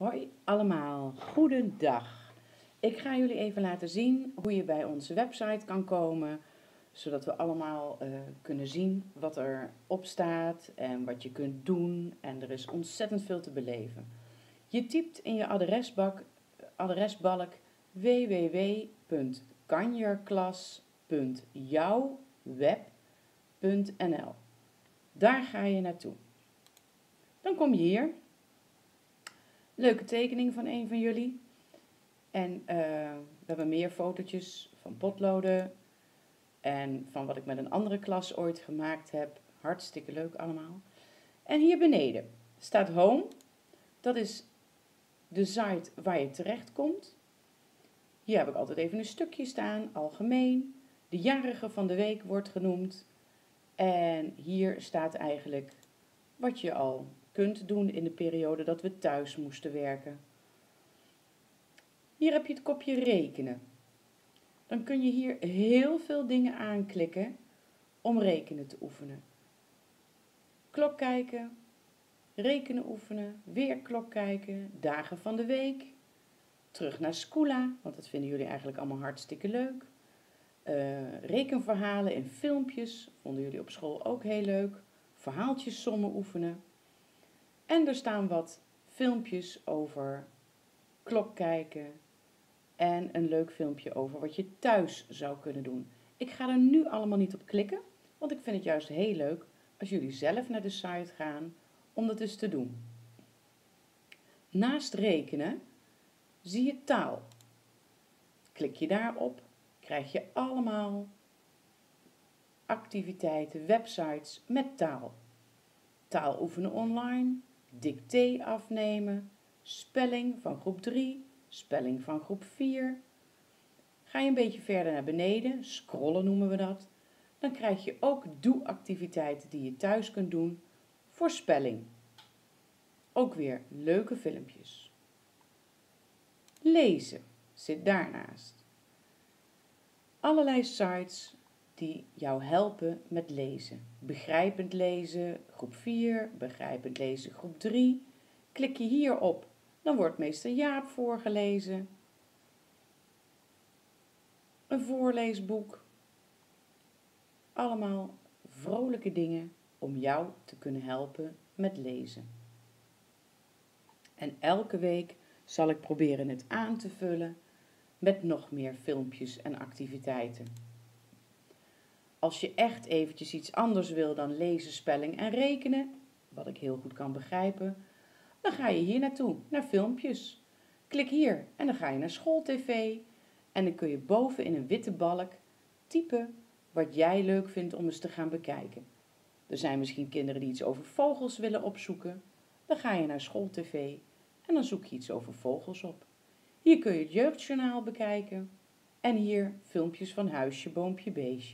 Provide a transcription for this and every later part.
Hoi allemaal, goedendag. Ik ga jullie even laten zien hoe je bij onze website kan komen, zodat we allemaal kunnen zien wat er op staat en wat je kunt doen. En er is ontzettend veel te beleven. Je typt in je adresbalk www.kanjerklas.jouwweb.nl. Daar ga je naartoe. Dan kom je hier. Leuke tekening van een van jullie. En we hebben meer fotootjes van potloden en van wat ik met een andere klas ooit gemaakt heb. Hartstikke leuk allemaal. En hier beneden staat Home. Dat is de site waar je terecht komt. Hier heb ik altijd even een stukje staan, algemeen. De jarige van de week wordt genoemd. En hier staat eigenlijk wat je al kunt doen in de periode dat we thuis moesten werken. Hier heb je het kopje rekenen. Dan kun je hier heel veel dingen aanklikken om rekenen te oefenen. Klok kijken, rekenen oefenen, weer klok kijken, dagen van de week, terug naar Schoola, want dat vinden jullie eigenlijk allemaal hartstikke leuk. Rekenverhalen in filmpjes, vonden jullie op school ook heel leuk. Verhaaltjes sommen oefenen. En er staan wat filmpjes over klok kijken en een leuk filmpje over wat je thuis zou kunnen doen. Ik ga er nu allemaal niet op klikken, want ik vind het juist heel leuk als jullie zelf naar de site gaan om dat eens te doen. Naast rekenen zie je taal. Klik je daarop, krijg je allemaal activiteiten, websites met taal. Taal oefenen online, dictee afnemen, spelling van groep 3, spelling van groep 4. Ga je een beetje verder naar beneden, scrollen noemen we dat, dan krijg je ook doe-activiteiten die je thuis kunt doen voor spelling. Ook weer leuke filmpjes. Lezen zit daarnaast. Allerlei sites die jou helpen met lezen. Begrijpend lezen, groep 4, begrijpend lezen, groep 3. Klik je hierop, dan wordt meester Jaap voorgelezen. Een voorleesboek. Allemaal vrolijke dingen om jou te kunnen helpen met lezen. En elke week zal ik proberen het aan te vullen met nog meer filmpjes en activiteiten. Als je echt eventjes iets anders wil dan lezen, spelling en rekenen, wat ik heel goed kan begrijpen, dan ga je hier naartoe, naar filmpjes. Klik hier en dan ga je naar schooltv en dan kun je boven in een witte balk typen wat jij leuk vindt om eens te gaan bekijken. Er zijn misschien kinderen die iets over vogels willen opzoeken. Dan ga je naar schooltv en dan zoek je iets over vogels op. Hier kun je het jeugdjournaal bekijken en hier filmpjes van huisje, boompje, beestje.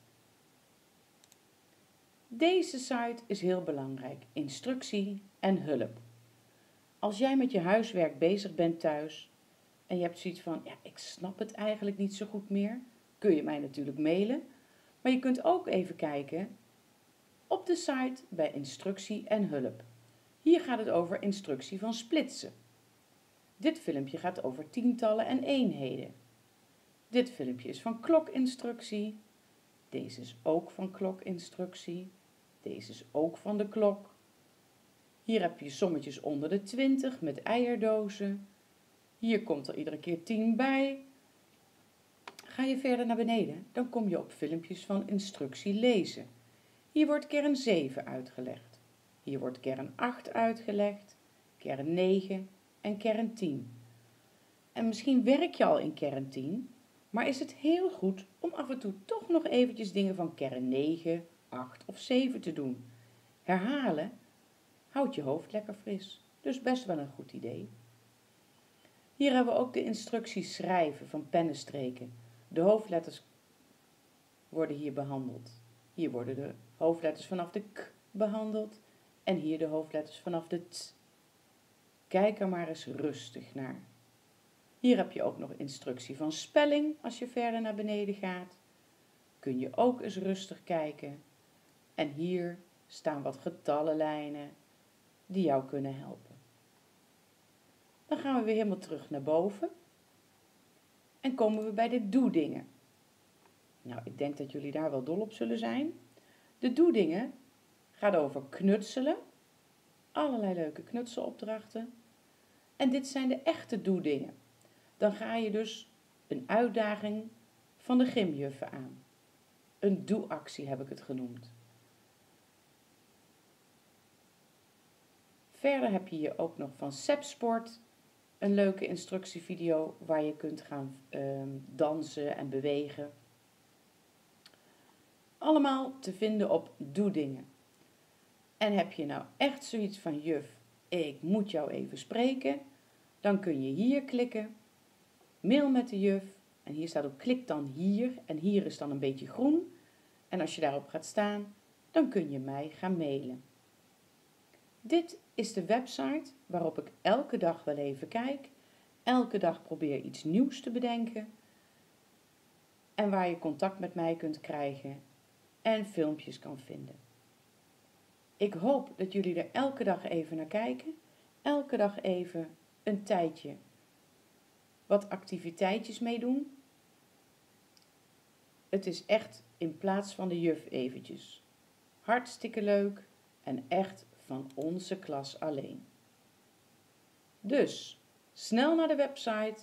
Deze site is heel belangrijk, instructie en hulp. Als jij met je huiswerk bezig bent thuis en je hebt zoiets van, ja, ik snap het eigenlijk niet zo goed meer, kun je mij natuurlijk mailen. Maar je kunt ook even kijken op de site bij instructie en hulp. Hier gaat het over instructie van splitsen. Dit filmpje gaat over tientallen en eenheden. Dit filmpje is van klokinstructie. Deze is ook van klokinstructie. Deze is ook van de klok. Hier heb je sommetjes onder de 20 met eierdozen. Hier komt er iedere keer 10 bij. Ga je verder naar beneden, dan kom je op filmpjes van instructie lezen. Hier wordt kern 7 uitgelegd. Hier wordt kern 8 uitgelegd, kern 9 en kern 10. En misschien werk je al in kern 10, maar is het heel goed om af en toe toch nog eventjes dingen van kern 9, 8 of 7 te doen. Herhalen houdt je hoofd lekker fris, dus best wel een goed idee. Hier hebben we ook de instructies schrijven van pennenstreken. De hoofdletters worden hier behandeld. Hier worden de hoofdletters vanaf de k behandeld en hier de hoofdletters vanaf de t. Kijk er maar eens rustig naar. Hier heb je ook nog instructie van spelling als je verder naar beneden gaat. Kun je ook eens rustig kijken. En hier staan wat getallenlijnen die jou kunnen helpen. gaan we weer helemaal terug naar boven. En komen we bij de doe-dingen. Nou, ik denk dat jullie daar wel dol op zullen zijn. De doe-dingen gaat over knutselen. Allerlei leuke knutselopdrachten. En dit zijn de echte doe-dingen. Dan ga je dus een uitdaging van de gymjuffen aan. Een doe-actie heb ik het genoemd. Verder heb je hier ook nog van Sepsport een leuke instructievideo waar je kunt gaan dansen en bewegen. Allemaal te vinden op Doe-dingen. En heb je nou echt zoiets van juf, ik moet jou even spreken, dan kun je hier klikken, mail met de juf. En hier staat ook klik dan hier en hier is dan een beetje groen. En als je daarop gaat staan, dan kun je mij gaan mailen. Dit is de website waarop ik elke dag wel even kijk, elke dag probeer iets nieuws te bedenken en waar je contact met mij kunt krijgen en filmpjes kan vinden. Ik hoop dat jullie er elke dag even naar kijken, elke dag even een tijdje wat activiteitjes meedoen. Het is echt in plaats van de juf eventjes. Hartstikke leuk en echt van onze klas alleen. Dus, snel naar de website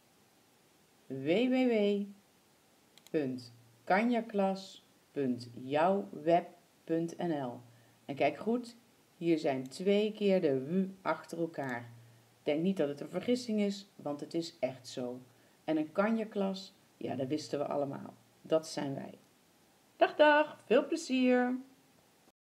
www.kanjaklas.jouwweb.nl en kijk goed, hier zijn 2 keer de W achter elkaar. Denk niet dat het een vergissing is, want het is echt zo. En een kanjaklas, ja, dat wisten we allemaal. Dat zijn wij. Dag, dag, veel plezier!